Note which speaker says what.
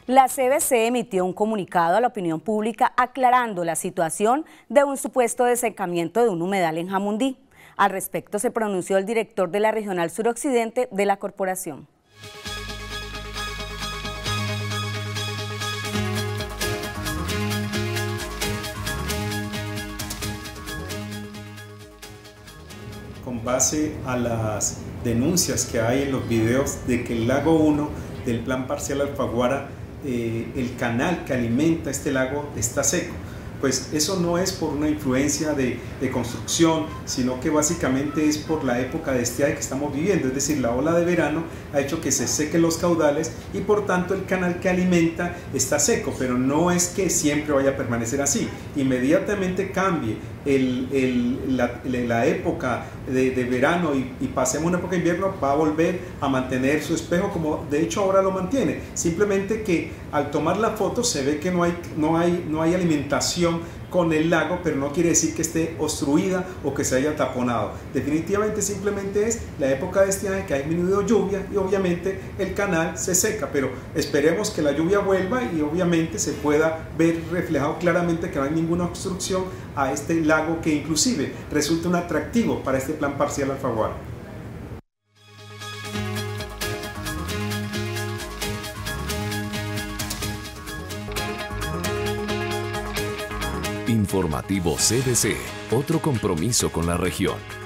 Speaker 1: La CBC emitió un comunicado a la opinión pública aclarando la situación de un supuesto desencamiento de un humedal en Jamundí. Al respecto se pronunció el director de la Regional Suroccidente de la corporación.
Speaker 2: Con base a las denuncias que hay en los videos de que el lago 1 del Plan Parcial Alfaguara, el canal que alimenta este lago está seco. Pues eso no es por una influencia de construcción, sino que básicamente es por la época de estiaje que estamos viviendo, es decir, la ola de verano ha hecho que se sequen los caudales y por tanto el canal que alimenta está seco, pero no es que siempre vaya a permanecer así. Inmediatamente cambie la época de verano y pasemos una época de invierno, va a volver a mantener su espejo como de hecho ahora lo mantiene, simplemente que al tomar la foto se ve que no hay alimentación con el lago, pero no quiere decir que esté obstruida o que se haya taponado. Definitivamente simplemente es la época de estiaje que ha disminuido lluvia y obviamente el canal se seca, pero esperemos que la lluvia vuelva y obviamente se pueda ver reflejado claramente que no hay ninguna obstrucción a este lago que inclusive resulta un atractivo para este Plan Parcial Alfaguara.
Speaker 3: Informativo CBC, otro compromiso con la región.